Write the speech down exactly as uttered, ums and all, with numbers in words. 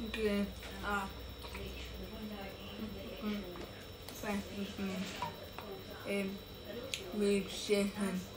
Okay. Ah. Mm. Fine with me. Um, milkshake.